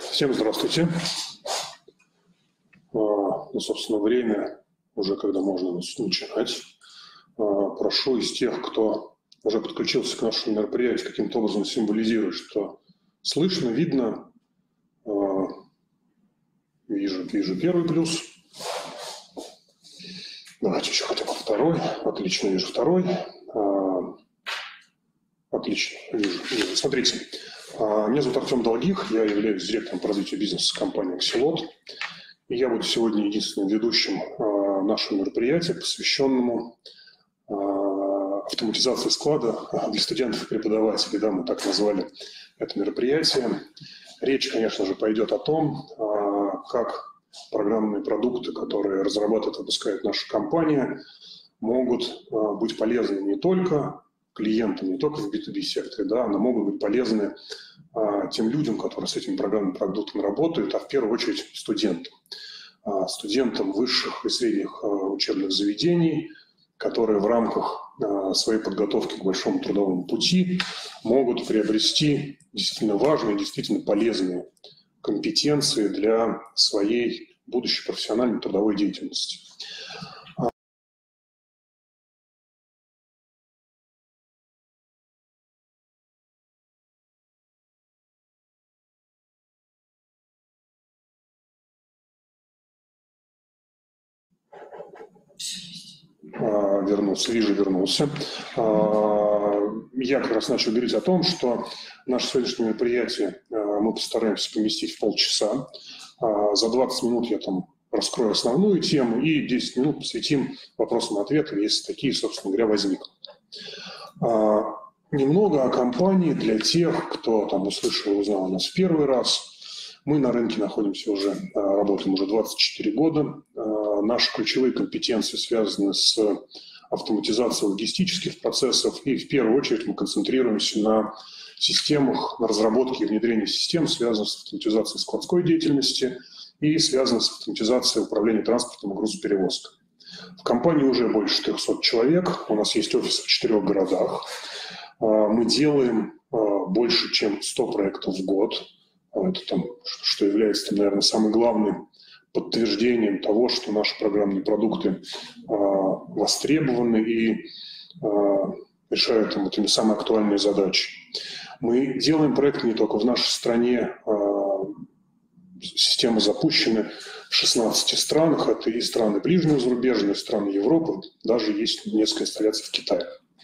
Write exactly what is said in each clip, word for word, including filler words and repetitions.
Всем здравствуйте. Ну, собственно, время уже, когда можно начинать. Прошу из тех, кто уже подключился к нашему мероприятию, каким-то образом символизирует, что слышно, видно. Вижу, вижу первый плюс. Давайте еще хотя бы второй. Отлично, вижу второй. Отлично, вижу. вижу. Смотрите, меня зовут Артем Долгих, я являюсь директором по развитию бизнеса компании Axelot. И я буду сегодня единственным ведущим нашего мероприятия, посвященному автоматизации склада для студентов и преподавателей. Да, мы так назвали это мероприятие. Речь, конечно же, пойдет о том, как программные продукты, которые разрабатывает и выпускает наша компания, могут быть полезны не только клиентам, не только в би ту би секторе, да, но могут быть полезны а, тем людям, которые с этими программными продуктами работают, а в первую очередь студентам. А, студентам высших и средних а, учебных заведений, которые в рамках а, своей подготовки к большому трудовому пути могут приобрести действительно важные, действительно полезные компетенции для своей будущей профессиональной трудовой деятельности. Вернулся, вижу, вернулся. Я как раз начал говорить о том, что наше сегодняшнее мероприятие мы постараемся поместить в полчаса. За двадцать минут я там раскрою основную тему и десять минут посвятим вопросам и ответам, если такие, собственно говоря, возникнут. Немного о компании для тех, кто там услышал и узнал нас в первый раз. Мы на рынке находимся уже, работаем уже двадцать четыре года. Наши ключевые компетенции связаны с автоматизацией логистических процессов, и в первую очередь мы концентрируемся на системах, на разработке и внедрении систем, связанных с автоматизацией складской деятельности и связанных с автоматизацией управления транспортом и грузоперевозкой. В компании уже больше трехсот человек, у нас есть офис в четырех городах. Мы делаем больше, чем сто проектов в год. Это там, что является, наверное, самым главным подтверждением того, что наши программные продукты э, востребованы и э, решают там, этими самые актуальные задачи. Мы делаем проекты не только в нашей стране, э, системы запущены в шестнадцати странах, это и страны ближнего зарубежья, и страны Европы, даже есть несколько инсталляций в Китае.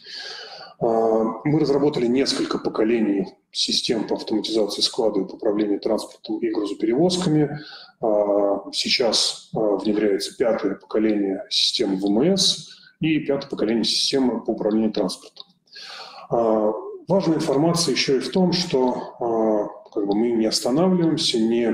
Мы разработали несколько поколений систем по автоматизации склада и по управлению транспортом и грузоперевозками. Сейчас внедряется пятое поколение системы вэ эм эс и пятое поколение системы по управлению транспортом. Важная информация еще и в том, что как бы, мы не останавливаемся, не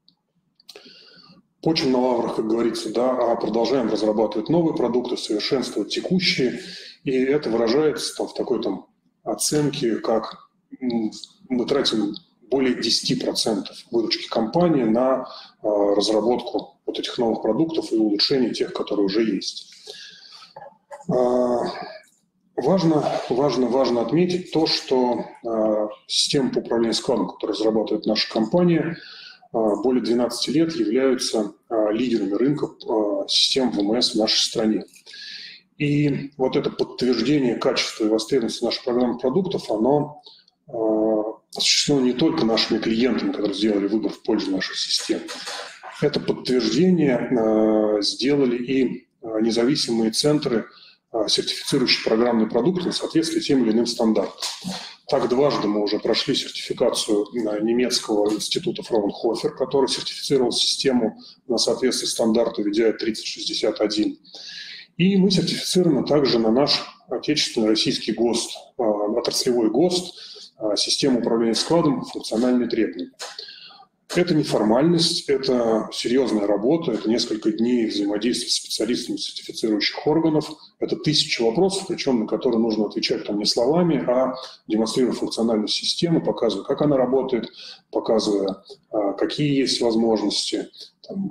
почим на лаврах, как говорится, да, а продолжаем разрабатывать новые продукты, совершенствовать текущие. И это выражается там, в такой там, оценке, как мы тратим более десяти процентов выручки компании на э, разработку вот этих новых продуктов и улучшение тех, которые уже есть. Э, важно, важно, важно отметить то, что э, система по управлению складом, которую разрабатывает наша компания, э, более двенадцати лет являются э, лидерами рынка э, систем вэ эм эс в нашей стране. И вот это подтверждение качества и востребованности наших программных продуктов, оно э, осуществлено не только нашими клиентами, которые сделали выбор в пользу наших систем. Это подтверждение э, сделали и э, независимые центры, э, сертифицирующие программные продукты на соответствие тем или иным стандартам. Так дважды мы уже прошли сертификацию немецкого института Фраунхофер, который сертифицировал систему на соответствие стандарту ви ди ай тридцать шестьдесят один. И мы сертифицированы также на наш отечественный российский ГОСТ, отраслевой ГОСТ, систему управления складом, функциональные требования. Это не формальность, это серьезная работа, это несколько дней взаимодействия с специалистами сертифицирующих органов, это тысячи вопросов, причем на которые нужно отвечать там не словами, а демонстрируя функциональную систему, показывая, как она работает, показывая, какие есть возможности, там,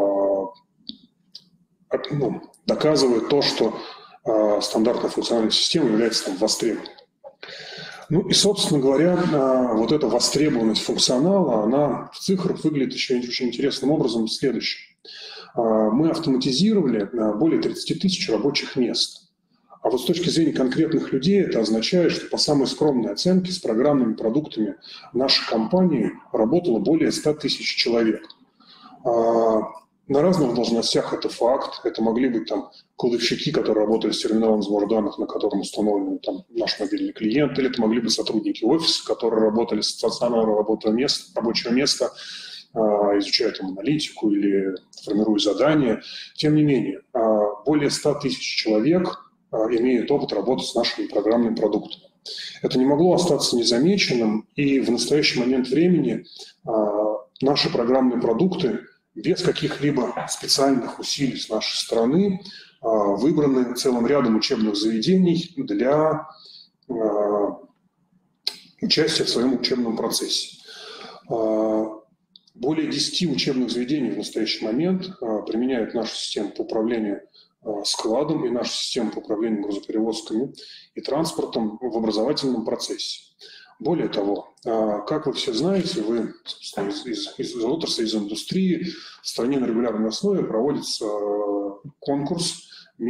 ну, доказывает то, что э, стандартная функциональная система является там, востребованной. Ну и, собственно говоря, вот эта востребованность функционала, она в цифрах выглядит еще очень интересным образом следующим. Мы автоматизировали более тридцати тысяч рабочих мест. А вот с точки зрения конкретных людей это означает, что по самой скромной оценке с программными продуктами нашей компании работало более ста тысяч человек. На разных должностях это факт. Это могли быть там кладовщики, которые работали с терминалом сбора данных, на котором установлен там, наш мобильный клиент, или это могли быть сотрудники офиса, которые работали с стационарного рабочего места, рабочего места изучая там аналитику или формируя задания. Тем не менее, более ста тысяч человек имеют опыт работы с нашими программными продуктами. Это не могло остаться незамеченным, и в настоящий момент времени наши программные продукты без каких-либо специальных усилий с нашей стороны выбраны целым рядом учебных заведений для участия в своем учебном процессе. Более десяти учебных заведений в настоящий момент применяют нашу систему по управлению складом и нашу систему по управлению грузоперевозками и транспортом в образовательном процессе. Более того, как вы все знаете, вы из, из, из отрасли, из индустрии, в стране на регулярной основе проводится конкурс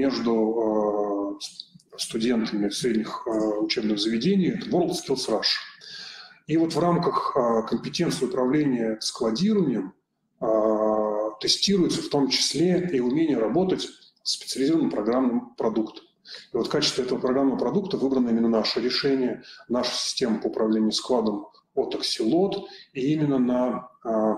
между студентами средних учебных заведений WorldSkills Russia. И вот в рамках компетенции управления складированием тестируется в том числе и умение работать с специализированным программным продуктом. И вот в качестве этого программного продукта выбрано именно наше решение, наша система по управлению складом от Axelot, и именно на а,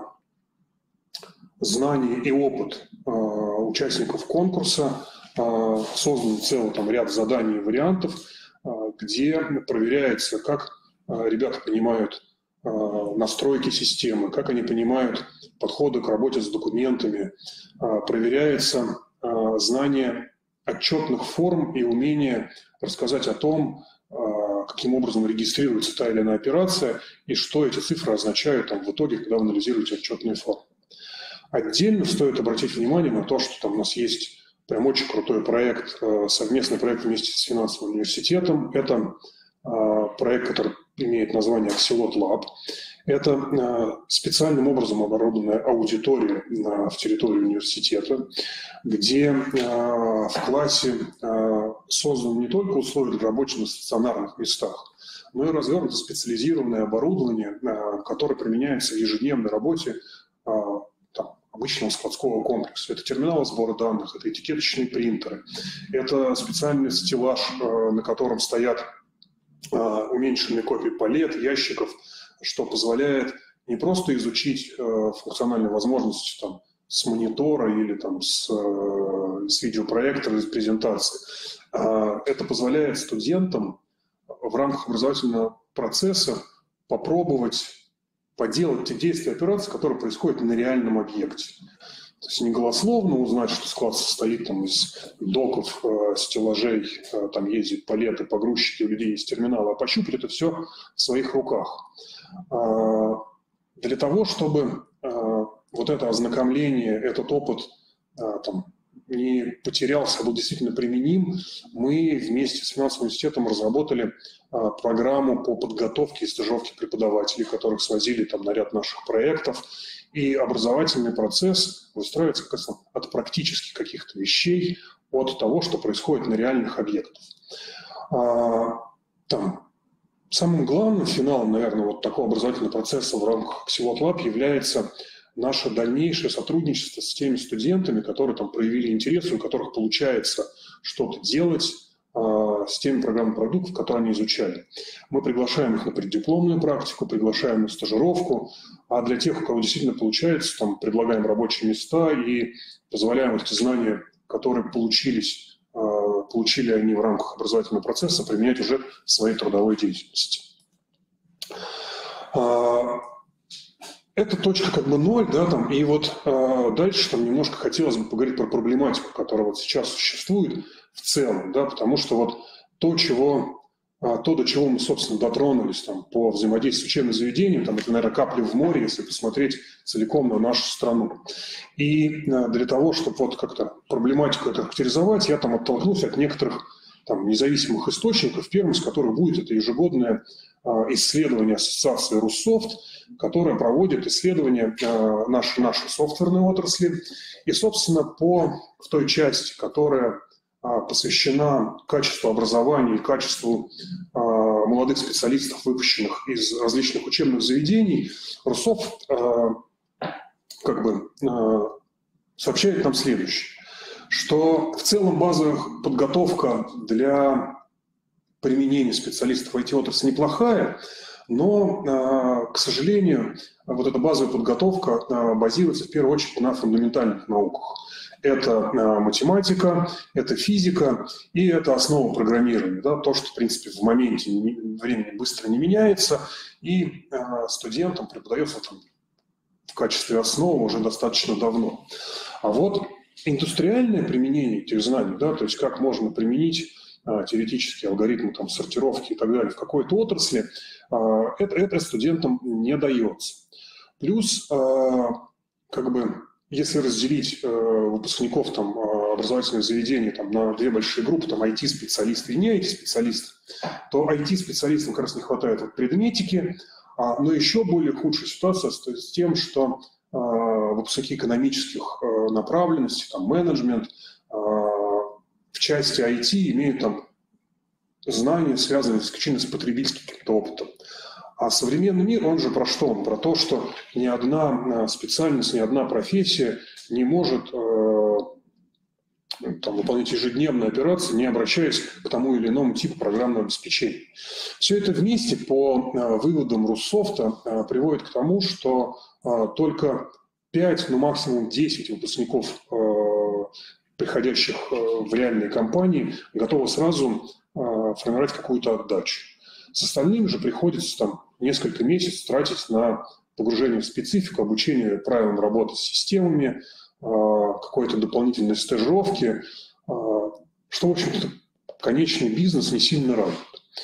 знания и опыт а, участников конкурса а, создан целый там, ряд заданий и вариантов, а, где проверяется, как а, ребята понимают а, настройки системы, как они понимают подходы к работе с документами, а, проверяется а, знание отчетных форм и умение рассказать о том, каким образом регистрируется та или иная операция и что эти цифры означают там, в итоге, когда вы анализируете отчетные формы. Отдельно стоит обратить внимание на то, что там у нас есть прям очень крутой проект, совместный проект вместе с финансовым университетом. Это проект, который имеет название Axelot Lab. Это специальным образом оборудованная аудитория в территории университета, где в классе созданы не только условия для рабочих на стационарных местах, но и развернуто специализированное оборудование, которое применяется в ежедневной работе там, обычного складского комплекса. Это терминалы сбора данных, это этикеточные принтеры, это специальный стеллаж, на котором стоят уменьшенные копии палет, ящиков, что позволяет не просто изучить э, функциональные возможности там, с монитора или там, с, э, с видеопроектора, из презентации. Э, это позволяет студентам в рамках образовательного процесса попробовать поделать те действия операции, которые происходят на реальном объекте. То есть не голословно узнать, что склад состоит там, из доков, э, стеллажей, э, там ездят палеты, погрузчики, у людей есть терминалы, а пощупать это все в своих руках. Э, для того, чтобы э, вот это ознакомление, этот опыт э, там, не потерялся, а был действительно применим, мы вместе с финансовым университетом разработали э, программу по подготовке и стажировке преподавателей, которых свозили там, на ряд наших проектов. И образовательный процесс выстраивается как раз от практических каких-то вещей, от того, что происходит на реальных объектах. А, там, самым главным финалом, наверное, вот такого образовательного процесса в рамках Axelot Lab является наше дальнейшее сотрудничество с теми студентами, которые там проявили интерес, у которых получается что-то делать с теми программами продуктов, которые они изучали. Мы приглашаем их на преддипломную практику, приглашаем на стажировку, а для тех, у кого действительно получается, там, предлагаем рабочие места и позволяем эти знания, которые получились, получили они в рамках образовательного процесса, применять уже в своей трудовой деятельности. Это точка как бы ноль, да, там, и вот дальше там немножко хотелось бы поговорить про проблематику, которая вот сейчас существует в целом, да, потому что вот то, чего, то, до чего мы, собственно, дотронулись там, по взаимодействию с учебным заведением, там, это, наверное, капли в море, если посмотреть целиком на нашу страну. И для того, чтобы вот как-то проблематику это характеризовать, я там оттолкнулся от некоторых там, независимых источников, первым из которых будет это ежегодное исследование Ассоциации Руссофт, которая проводит исследования нашей, нашей софтверной отрасли. И, собственно, по в той части, которая посвящена качеству образования и качеству молодых специалистов, выпущенных из различных учебных заведений, Руссофт как бы сообщает нам следующее, что в целом базовая подготовка для применения специалистов в ай ти-отрасли неплохая, но, к сожалению, вот эта базовая подготовка базируется в первую очередь на фундаментальных науках. Это математика, это физика и это основа программирования. Да, то, что, в принципе, в моменте времени быстро не меняется, и студентам преподается там в качестве основы уже достаточно давно. А вот индустриальное применение этих знаний, да, то есть как можно применить а, теоретические алгоритмы там, сортировки и так далее в какой-то отрасли, а, это, это студентам не дается. Плюс, а, как бы, если разделить а, выпускников там, образовательных заведений там, на две большие группы, там ай ти-специалисты и не ай ти-специалисты, то ай ти-специалистам как раз не хватает вот предметики, а, но еще более худшая ситуация с тем, что выпускники экономических направленностей, там, менеджмент, в части ай ти имеют там знания, связанные исключительно с потребительским опытом. А современный мир, он же про что? Он про то, что ни одна специальность, ни одна профессия не может там, выполнять ежедневные операции, не обращаясь к тому или иному типу программного обеспечения. Все это вместе, по выводам Руссофта, приводит к тому, что только пять, ну максимум десять выпускников, приходящих в реальные компании, готовы сразу формировать какую-то отдачу. С остальными же приходится там несколько месяцев тратить на погружение в специфику, обучение правилам работы с системами, какой-то дополнительной стажировки, что, в общем-то, конечный бизнес не сильно радует.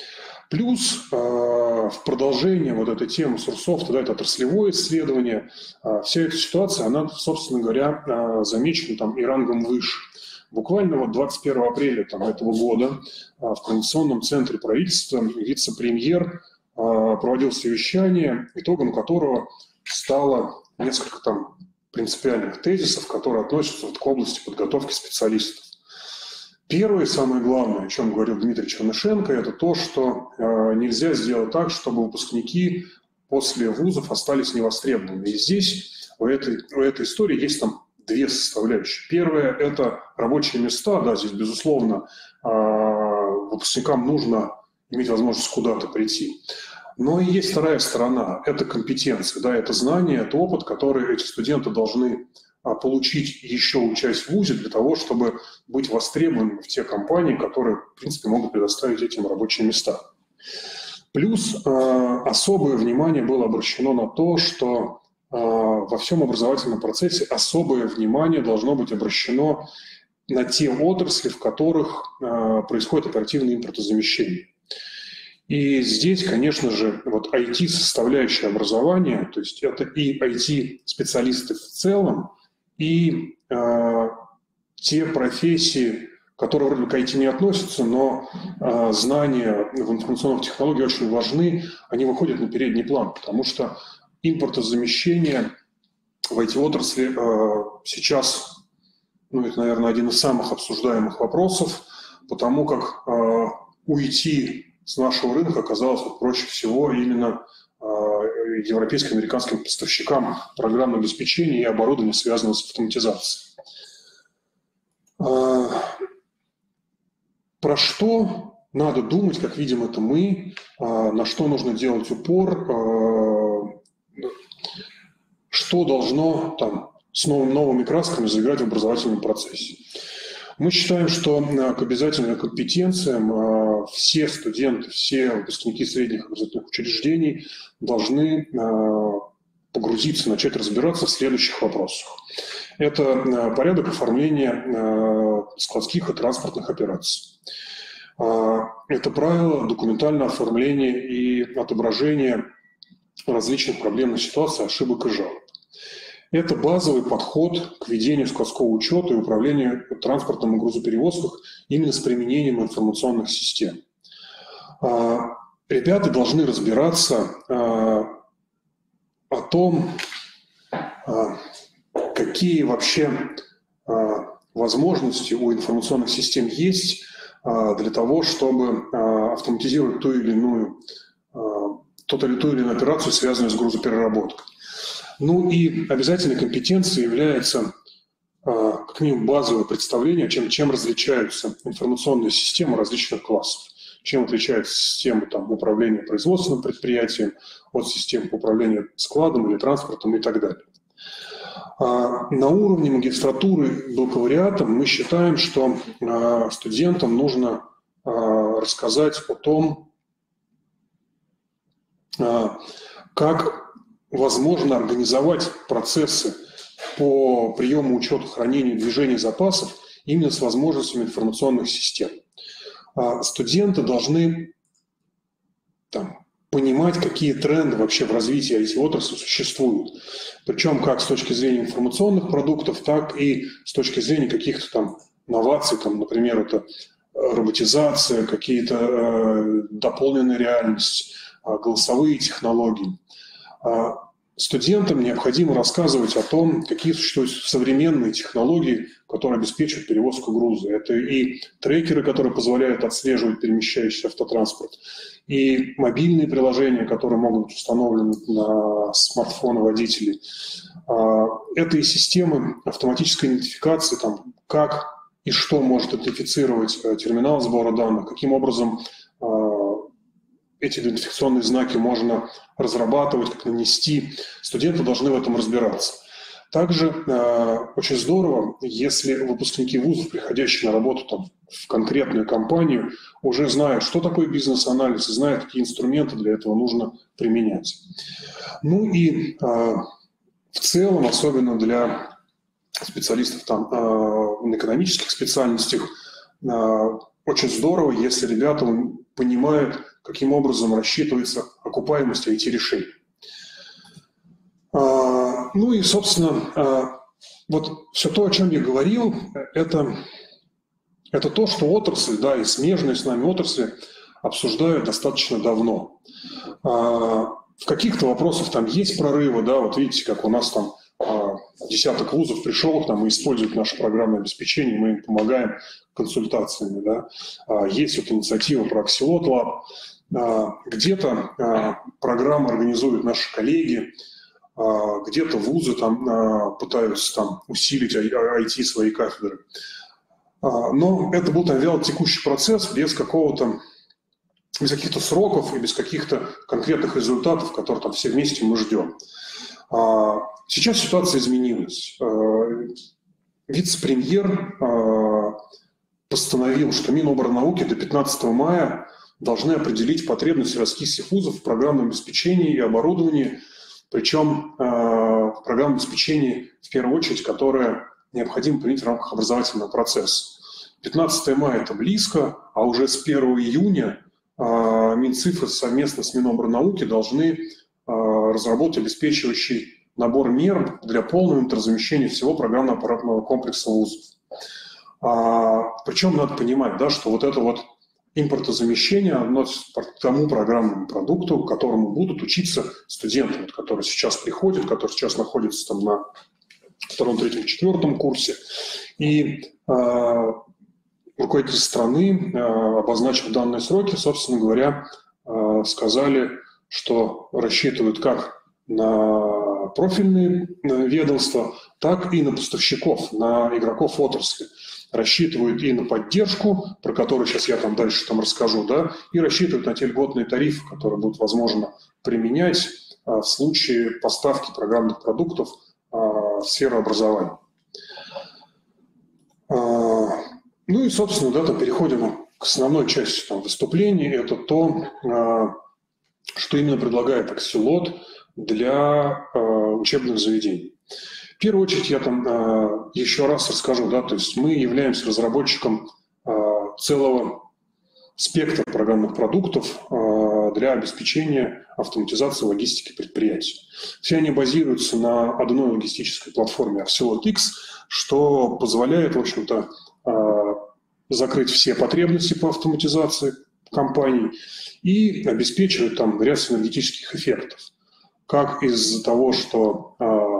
Плюс в продолжение вот этой темы с Руссофта, да, это отраслевое исследование, вся эта ситуация, она, собственно говоря, замечена там и рангом выше. Буквально вот двадцать первого апреля там, этого года в Координационном центре правительства вице-премьер проводил совещание, итогом которого стало несколько там принципиальных тезисов, которые относятся вот к области подготовки специалистов. Первое, самое главное, о чем говорил Дмитрий Чернышенко, это то, что э, нельзя сделать так, чтобы выпускники после вузов остались невостребованными. И здесь у этой, у этой истории есть там две составляющие. Первое – это рабочие места. Да, здесь, безусловно, э, выпускникам нужно иметь возможность куда-то прийти. Но и есть вторая сторона – это компетенции, да, это знания, это опыт, который эти студенты должны получить, еще учась в вузе, для того, чтобы быть востребованными в те компании, которые, в принципе, могут предоставить этим рабочие места. Плюс э, особое внимание было обращено на то, что э, во всем образовательном процессе особое внимание должно быть обращено на те отрасли, в которых э, происходит оперативное импортозамещение. И здесь, конечно же, вот ай ти-составляющая образования, то есть это и ай ти-специалисты в целом, и э, те профессии, которые вроде к ай ти не относятся, но э, знания в информационных технологиях очень важны, они выходят на передний план, потому что импортозамещение в ай ти-отрасли э, сейчас, ну, это, наверное, один из самых обсуждаемых вопросов, потому как э, уйти с нашего рынка оказалось вот, проще всего именно европейско-американским поставщикам программного обеспечения и оборудования, связанного с автоматизацией. Про что надо думать, как видим это мы, на что нужно делать упор, что должно там, с новыми, новыми красками заиграть в образовательном процессе. Мы считаем, что к обязательным компетенциям все студенты, все выпускники средних образовательных учреждений должны погрузиться, начать разбираться в следующих вопросах. Это порядок оформления складских и транспортных операций. Это правила документального оформления и отображения различных проблемных ситуаций, ошибок и жалоб. Это базовый подход к ведению складского учета и управлению транспортом и грузоперевозках именно с применением информационных систем. Ребята должны разбираться о том, какие вообще возможности у информационных систем есть для того, чтобы автоматизировать ту или иную, ту или иную операцию, связанную с грузопереработкой. Ну и обязательной компетенцией является как минимум базовое представление, чем, чем различаются информационные системы различных классов. Чем отличается система там, управления производственным предприятием от системы управления складом или транспортом и так далее. На уровне магистратуры бакалавриата мы считаем, что студентам нужно рассказать о том, как возможно организовать процессы по приему, учету, хранению, движению запасов именно с возможностями информационных систем. Студенты должны там, понимать, какие тренды вообще в развитии ай ти-отрасли существуют. Причем как с точки зрения информационных продуктов, так и с точки зрения каких-то там новаций, там, например, это роботизация, какие-то э, дополненная реальность, э, голосовые технологии. Э, студентам необходимо рассказывать о том, какие существуют современные технологии, которые обеспечивают перевозку груза. Это и трекеры, которые позволяют отслеживать перемещающийся автотранспорт, и мобильные приложения, которые могут быть установлены на смартфоны водителей. Это и системы автоматической идентификации, там, как и что может идентифицировать терминал сбора данных, каким образом эти идентификационные знаки можно разрабатывать, как нанести. Студенты должны в этом разбираться. Также э, очень здорово, если выпускники вузов, приходящие на работу там, в конкретную компанию, уже знают, что такое бизнес-анализ, и знают, какие инструменты для этого нужно применять. Ну и э, в целом, особенно для специалистов там, э, на экономических специальностях, э, очень здорово, если ребята понимают, каким образом рассчитывается окупаемость ай ти-решений. Ну и, собственно, вот все то, о чем я говорил, это, это то, что отрасль, да, и смежные с нами отрасли обсуждают достаточно давно. В каких-то вопросах там есть прорывы, да, вот видите, как у нас там десяток вузов пришел там, и используют наше программное обеспечение, мы им помогаем консультациями, да. Есть вот инициатива про Axelot Lab, где-то программы организуют наши коллеги, где-то вузы там пытаются там усилить ай ти свои кафедры. Но это был там вялотекущий процесс без какого-то, без каких-то сроков и без каких-то конкретных результатов, которые там все вместе мы ждем. Сейчас ситуация изменилась. Вице-премьер постановил, что Миноборнауки до пятнадцатого мая должны определить потребности российских вузов в программном обеспечении и оборудовании, причем э, в программном обеспечении, в первую очередь, которое необходимо принять в рамках образовательного процесса. пятнадцатого мая это близко, а уже с первого июня э, Минцифры совместно с Миноборнауки должны э, разработать обеспечивающий набор мер для полного интерзамещения всего программно-аппаратного комплекса вузов. А, причем надо понимать, да, что вот это вот импортозамещение относится к тому программному продукту, к которому будут учиться студенты, вот, которые сейчас приходят, которые сейчас находятся там на втором, третьем, четвертом курсе. И э, руководители страны, э, обозначив данные сроки, собственно говоря, э, сказали, что рассчитывают как на профильные ведомства, так и на поставщиков, на игроков отрасли. Рассчитывают и на поддержку, про которую сейчас я там дальше там расскажу, да, и рассчитывают на те льготные тарифы, которые будут возможно применять а, в случае поставки программных продуктов а, в сферу образования. А, ну и, собственно, да, там переходим к основной части там, выступления. Это то, а, что именно предлагает Axelot для а, учебных заведений. В первую очередь я там э, еще раз расскажу, да, то есть мы являемся разработчиком э, целого спектра программных продуктов э, для обеспечения автоматизации логистики предприятий. Все они базируются на одной логистической платформе Axelot X, что позволяет, в общем-то, закрыть все потребности по автоматизации компаний и обеспечивать там ряд синергетических эффектов. Как из-за того, что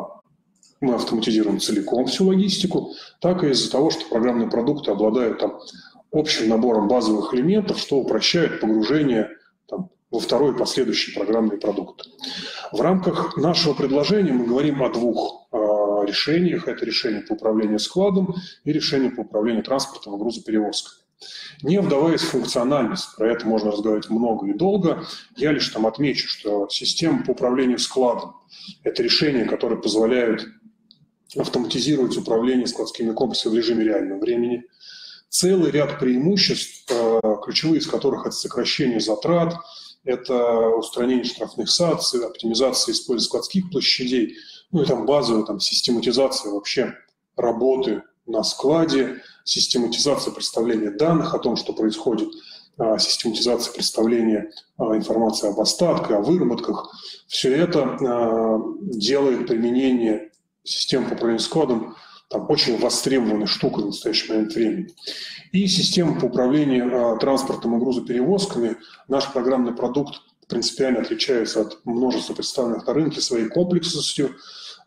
мы автоматизируем целиком всю логистику, так и из-за того, что программные продукты обладают там общим набором базовых элементов, что упрощает погружение там, во второй и последующий программный продукт. В рамках нашего предложения мы говорим о двух э, решениях. Это решение по управлению складом и решение по управлению транспортом и грузоперевозкой. Не вдаваясь в функциональность, про это можно разговаривать много и долго, я лишь там отмечу, что система по управлению складом – это решение, которое позволяет автоматизировать управление складскими комплексами в режиме реального времени. Целый ряд преимуществ, ключевые из которых это сокращение затрат, это устранение штрафных санкций, оптимизация использования складских площадей, ну и там базовая там, систематизация вообще работы на складе, систематизация представления данных о том, что происходит, систематизация представления информации об остатках, о выработках. Все это делает применение систем по управлению складом там, очень востребованной штукой в настоящий момент времени. И система по управлению э, транспортом и грузоперевозками, наш программный продукт принципиально отличается от множества представленных на рынке своей комплексностью.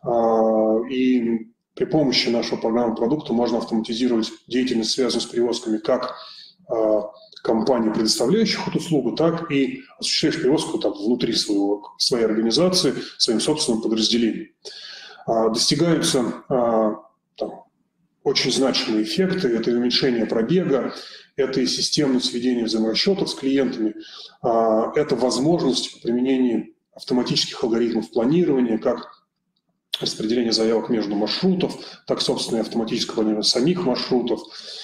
Э, и при помощи нашего программного продукта можно автоматизировать деятельность, связанную с перевозками, как э, компаний, предоставляющих эту услугу, так и осуществляющих перевозку там, внутри своего, своей организации, своим собственным подразделением. Достигаются там, очень значимые эффекты. Это и уменьшение пробега, это и системное сведение взаиморасчетов с клиентами, это возможность по применению автоматических алгоритмов планирования, как распределение заявок между маршрутов, так, собственно, и автоматическое планирование самих маршрутов.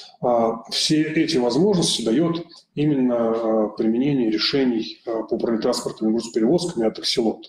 Все эти возможности дает именно применение решений по управлению транспортом и грузоперевозками от Axelot.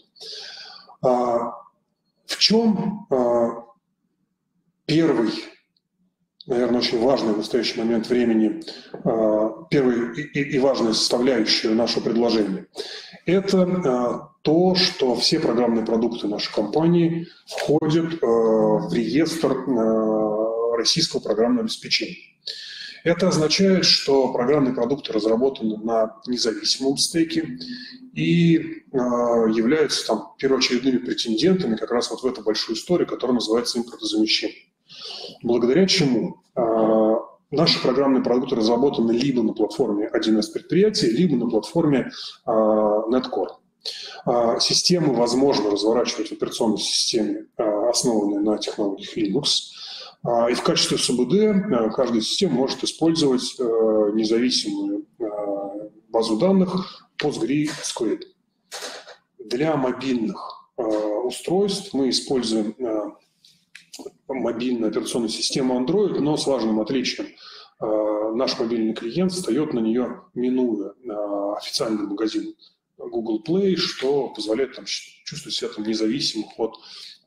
В чем э, первый, наверное, очень важный в настоящий момент времени, э, первый и, и важная составляющая нашего предложения? Это э, то, что все программные продукты нашей компании входят э, в реестр э, российского программного обеспечения. Это означает, что программные продукты разработаны на независимом стеке и э, являются там, первоочередными претендентами как раз вот в эту большую историю, которая называется импортозамещение. Благодаря чему э, наши программные продукты разработаны либо на платформе один эс предприятия, либо на платформе э, NetCore. Э, системы возможно разворачивать в операционной системе, э, основанной на технологиях Linux. И в качестве СУБД каждая система может использовать независимую базу данных PostgreSQL. Для мобильных устройств мы используем мобильную операционную систему Android, но с важным отличием. Наш мобильный клиент встает на нее, минуя официальный магазин Google Play, что позволяет там, чувствовать себя там, независимым от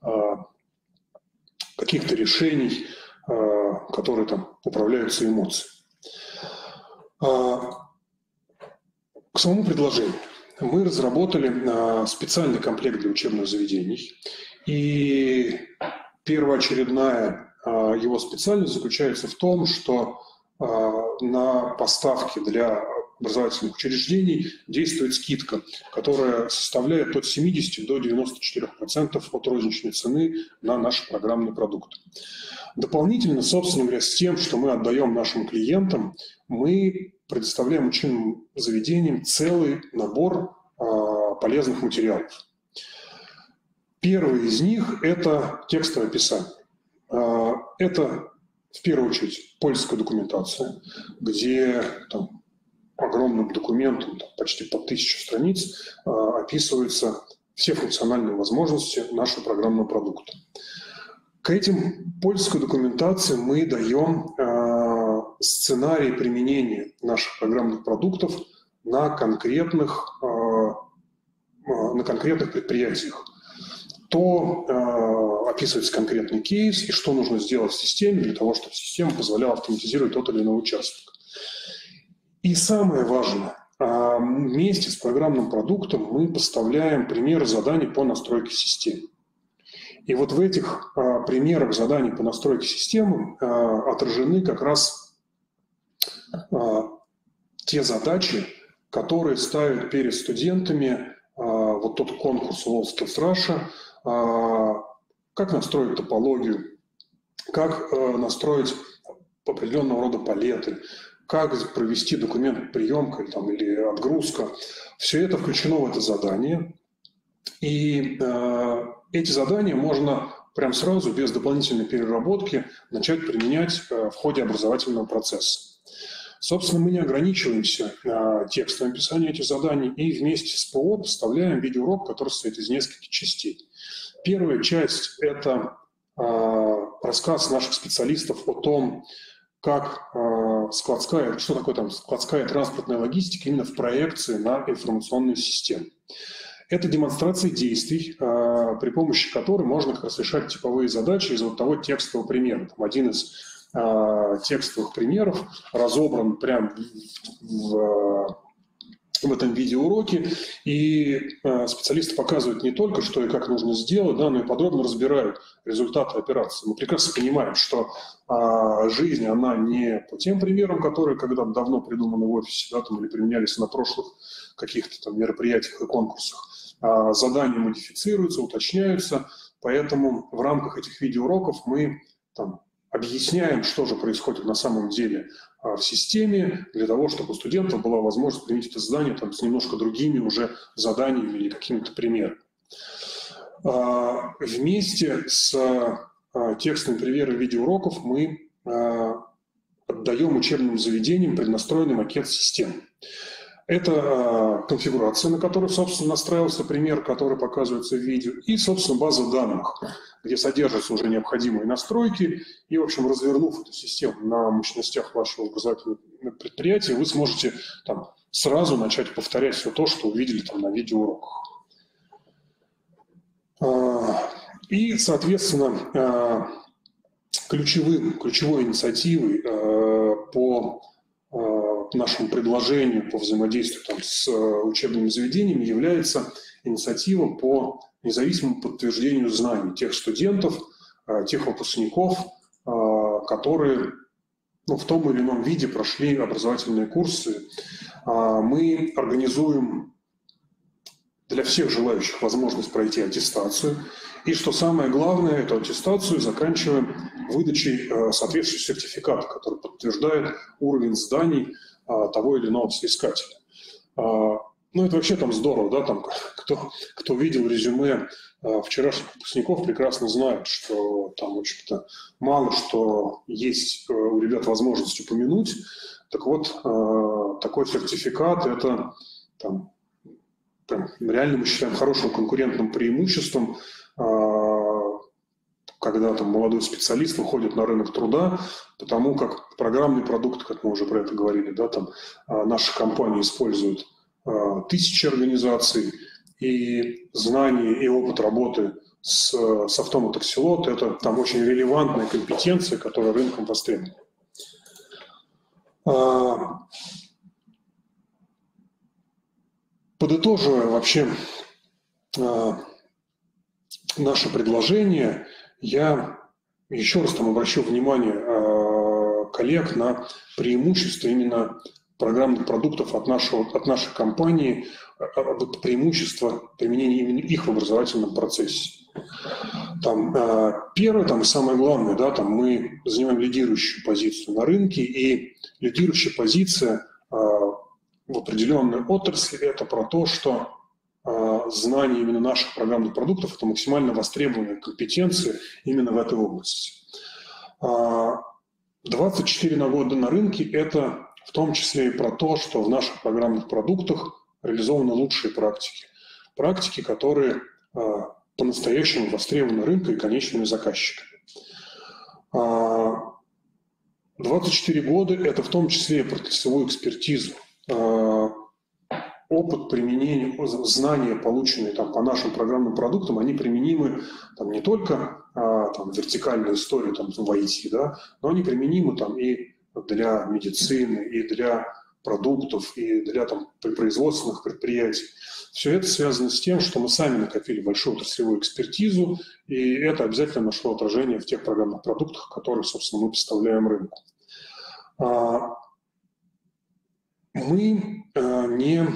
каких-то решений, которые там управляются эмоциями. К самому предложению. Мы разработали специальный комплект для учебных заведений, и первоочередная его специальность заключается в том, что на поставки для образовательных учреждений действует скидка, которая составляет от семидесяти до девяноста четырёх процентов от розничной цены на наши программные продукты. Дополнительно, собственно говоря, с тем, что мы отдаем нашим клиентам, мы предоставляем учебным заведениям целый набор а, полезных материалов. Первый из них – это текстовое описание. А, это, в первую очередь, польская документация, где там, огромным документом, там, почти по тысячу страниц, э, описываются все функциональные возможности нашего программного продукта. К этим польской документации мы даем э, сценарий применения наших программных продуктов на конкретных, э, на конкретных предприятиях. То э, описывается конкретный кейс и что нужно сделать в системе для того, чтобы система позволяла автоматизировать тот или иной участок. И самое важное, вместе с программным продуктом мы поставляем примеры заданий по настройке системы. И вот в этих примерах заданий по настройке системы отражены как раз те задачи, которые ставят перед студентами вот тот конкурс WorldSkills Russia, как настроить топологию, как настроить определенного рода палеты, как провести документ приемка там, или отгрузка. Все это включено в это задание. И э, эти задания можно прям сразу, без дополнительной переработки, начать применять э, в ходе образовательного процесса. Собственно, мы не ограничиваемся э, текстом описания этих заданий и вместе с ПО поставляем видеоурок, который состоит из нескольких частей. Первая часть – это э, рассказ наших специалистов о том, как э, складская, что такое там складская транспортная логистика именно в проекции на информационную систему. Это демонстрация действий, э, при помощи которой можно как раз решать типовые задачи из вот того текстового примера. Там один из э, текстовых примеров разобран прямо в, в, в этом видеоуроке, и э, специалисты показывают не только, что и как нужно сделать, да, но и подробно разбирают результаты операции. Мы прекрасно понимаем, что э, жизнь, она не по тем примерам, которые когда-то давно придуманы в офисе, да, там, или применялись на прошлых каких-то там мероприятиях и конкурсах. Задания модифицируются, уточняются, поэтому в рамках этих видеоуроков мы там объясняем, что же происходит на самом деле в системе, для того, чтобы у студентов была возможность применить это задание там, с немножко другими уже заданиями или какими-то примерами. Вместе с текстовыми примерами видеоуроков мы отдаем учебным заведениям преднастроенный макет системы. Это конфигурация, на которой, собственно, настраивался пример, который показывается в видео, и, собственно, база данных, где содержатся уже необходимые настройки. И, в общем, развернув эту систему на мощностях вашего образовательного предприятия, вы сможете там сразу начать повторять все то, что увидели там на видеоуроках. И, соответственно, ключевым, ключевой инициативой по нашему предложению по взаимодействию там, с учебными заведениями является инициатива по независимому подтверждению знаний тех студентов, тех выпускников, которые ну, в том или ином виде прошли образовательные курсы. Мы организуем для всех желающих возможность пройти аттестацию. И что самое главное, эту аттестацию заканчиваем выдачей соответствующего сертификата, который подтверждает уровень знаний того или иного соискателя. Ну, это вообще там здорово, да, там, кто, кто видел резюме вчерашних выпускников, прекрасно знает, что там, в общем-то, мало что есть у ребят возможность упомянуть. Так вот, такой сертификат – это там, прям, реально мы считаем хорошим конкурентным преимуществом, когда там молодой специалист выходит на рынок труда, потому как программный продукт, как мы уже про это говорили, да, там наши компании используют тысячи организаций, и знания и опыт работы с софтом от Axelot – это там очень релевантная компетенция, которая рынком востребована. Подытоживая вообще наше предложение, я еще раз там обращу внимание э, коллег на преимущество именно программных продуктов от, нашего, от нашей компании, э, преимущество применения именно их в образовательном процессе. Там, э, первое там, и самое главное, да, там, мы занимаем лидирующую позицию на рынке, и лидирующая позиция э, в определенной отрасли – это про то, что знания именно наших программных продуктов – это максимально востребованные компетенции именно в этой области. двадцать четыре года на рынке – это в том числе и про то, что в наших программных продуктах реализованы лучшие практики. Практики, которые по-настоящему востребованы рынком и конечными заказчиками. двадцать четыре года – это в том числе и про отраслевую экспертизу. Опыт применения, знания, полученные там, по нашим программным продуктам, они применимы там, не только а, там, в вертикальную историю там, в ай ти, да, но они применимы там, и для медицины, и для продуктов и для там, производственных предприятий. Все это связано с тем, что мы сами накопили большую отраслевую экспертизу, и это обязательно нашло отражение в тех программных продуктах, которые, собственно, мы поставляем рынку. Мы не,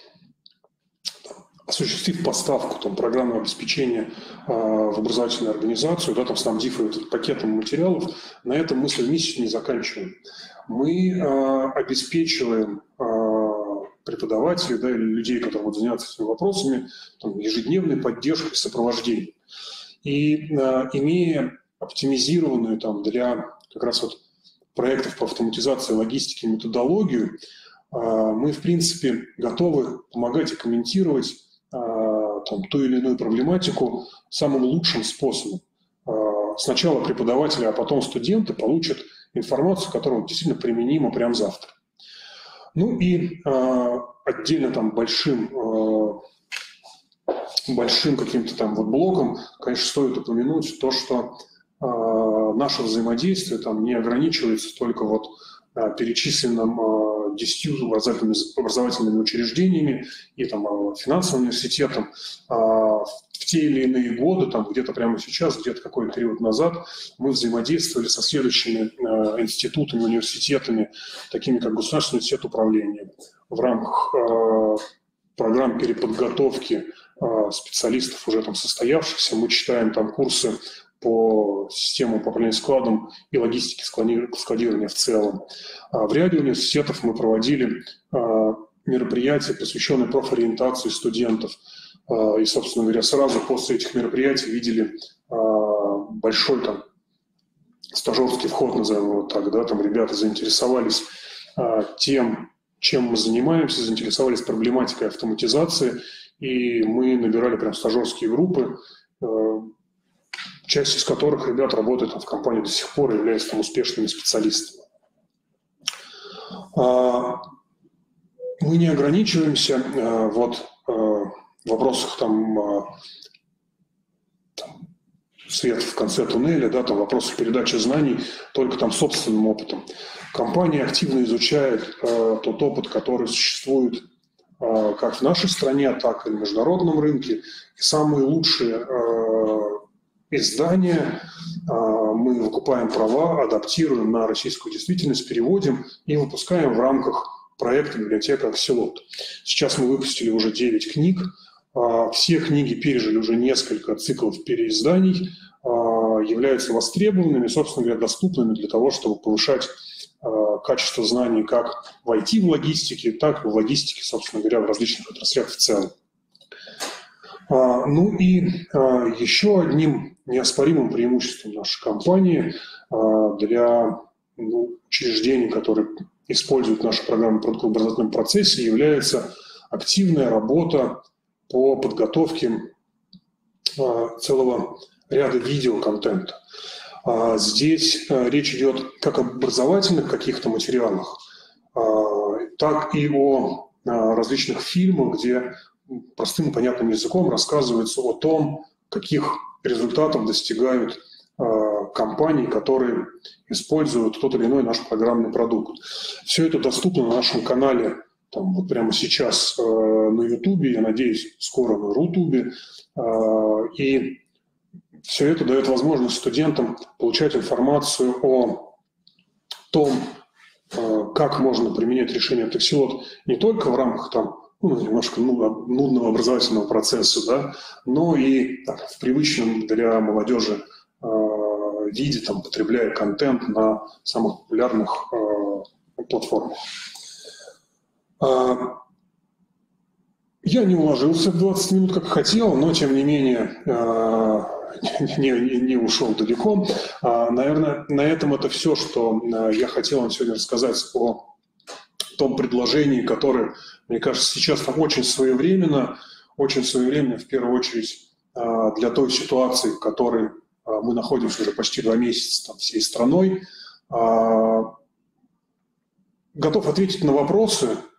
осуществив поставку там, программного обеспечения в образовательную организацию, да, там, снабдив ее пакетом материалов, на этом мы совместить не заканчиваем. Мы обеспечиваем преподавателей, да, или людей, которые будут заниматься этими вопросами, там, ежедневной поддержкой, сопровождением. И э, имея оптимизированную там, для как раз вот проектов по автоматизации логистики методологию, э, мы, в принципе, готовы помогать и комментировать э, там, ту или иную проблематику самым лучшим способом. Э, сначала преподаватели, а потом студенты получат информацию, которая действительно применима прямо завтра. Ну и э, отдельно там большим, э, большим каким-то там вот блоком, конечно, стоит упомянуть то, что э, наше взаимодействие там не ограничивается только вот э, перечисленным э, десятью образовательными, образовательными учреждениями и там э, финансовым университетом. Э, в те или иные годы, там где-то прямо сейчас, где-то какой-то период назад, мы взаимодействовали со следующими э, институтами, университетами, такими как Государственный университет управления, в рамках э, программ переподготовки э, специалистов, уже там состоявшихся. Мы читаем там курсы по системам управления складом и логистике складирования в целом. А в ряде университетов мы проводили э, мероприятия, посвященные профориентации студентов. И, собственно говоря, сразу после этих мероприятий видели большой там стажерский вход, назовем его так, да, там ребята заинтересовались тем, чем мы занимаемся, заинтересовались проблематикой автоматизации, и мы набирали прям стажерские группы, часть из которых ребят работают там в компании до сих пор и являются там успешными специалистами. Мы не ограничиваемся вот в вопросах там, там свет в конце туннеля, да, там вопросы передачи знаний только там собственным опытом. Компания активно изучает э, тот опыт, который существует э, как в нашей стране, так и на международном рынке. И самые лучшие э, издания э, мы выкупаем права, адаптируем на российскую действительность, переводим и выпускаем в рамках проекта «Библиотека Акселот». Сейчас мы выпустили уже девять книг. Все книги пережили уже несколько циклов переизданий, являются востребованными, собственно говоря, доступными для того, чтобы повышать качество знаний как в ай ти, в логистике, так и в логистике, собственно говоря, в различных отраслях в целом. Ну и еще одним неоспоримым преимуществом нашей компании для ну, учреждений, которые используют нашу программу в образовательном процессе, является активная работа по подготовке э, целого ряда видеоконтента. А здесь э, речь идет как об образовательных каких-то материалах, э, так и о э, различных фильмах, где простым и понятным языком рассказывается о том, каких результатов достигают э, компании, которые используют тот или иной наш программный продукт. Все это доступно на нашем канале. Там вот прямо сейчас э, на Ютубе, я надеюсь, скоро на Рутубе. Э, и все это дает возможность студентам получать информацию о том, э, как можно применять решение Акселот не только в рамках там, ну, немножко нудного образовательного процесса, да, но и так, в привычном для молодежи э, виде, там, потребляя контент на самых популярных э, платформах. Я не уложился в двадцать минут, как хотел, но, тем не менее, не, не, не ушел далеко. Наверное, на этом это все, что я хотел вам сегодня рассказать о том предложении, которое, мне кажется, сейчас там очень своевременно, очень своевременно, в первую очередь, для той ситуации, в которой мы находимся уже почти два месяца там, всей страной. Готов ответить на вопросы.